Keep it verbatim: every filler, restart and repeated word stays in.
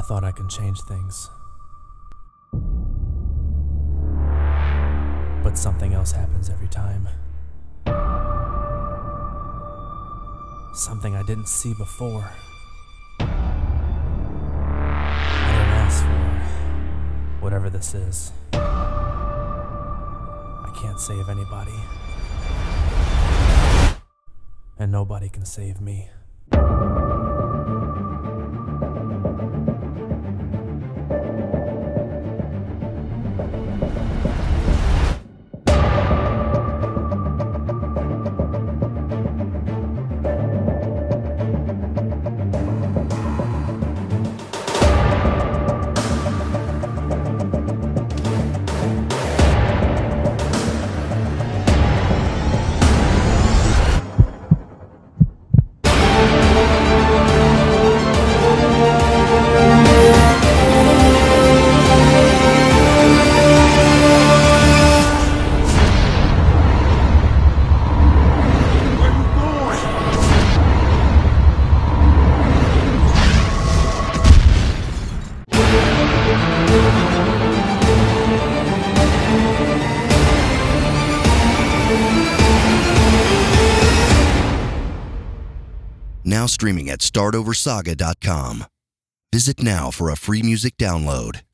thought I could change things. But something else happens every time. Something I didn't see before. I didn't ask for whatever this is. I can't save anybody. And nobody can save me. Now streaming at start over saga dot com. Visit now for a free music download.